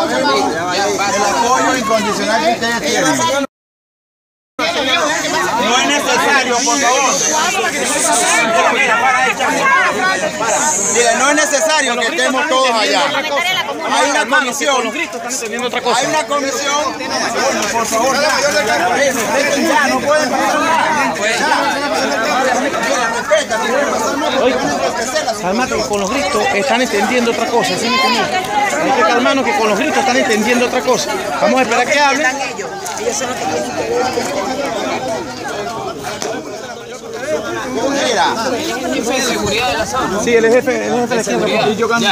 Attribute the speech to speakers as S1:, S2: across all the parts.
S1: El apoyo incondicional que ustedes tienen. No es necesario, por favor. Mira, no es necesario que estemos todos allá. Hay una comisión. Hay una comisión. Por favor, ya no pueden pasar.
S2: Cálmate, que con los gritos están entendiendo otra cosa. ¿Sí me entiendes? Hay que calmarnos, que con los gritos están entendiendo otra cosa. Vamos a esperar que hablen.
S3: Ellos son los que tienen que ver.
S1: Mira.
S4: El jefe de seguridad de la zona.
S2: Sí, el jefe de la seguridad. Y yo canto.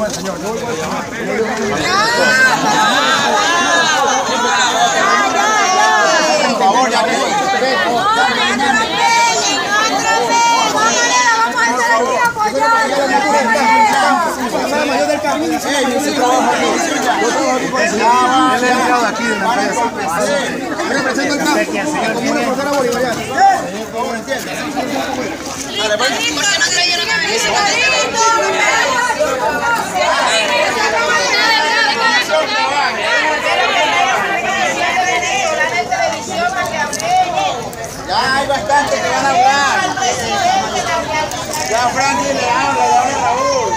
S1: Por favor, ya que ya hay bastante que van a hablar. Ya Frankie le habla, le habla Raúl.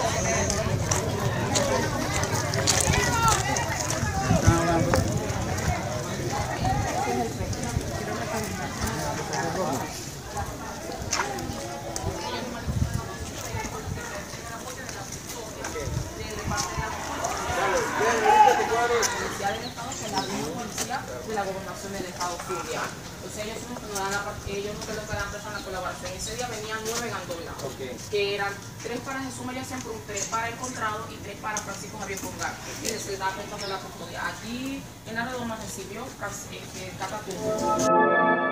S4: De la gobernación del estado Zulia. O sea, ellos son los que nos dan la colaboración. Ese día venían 9 gandolas, que eran 3 para Jesús María Siempre, 3 para Encontrado y 3 para Francisco Javier Pongar. Y se da cuenta de la custodia. Aquí en la redonda recibió Catatumbo.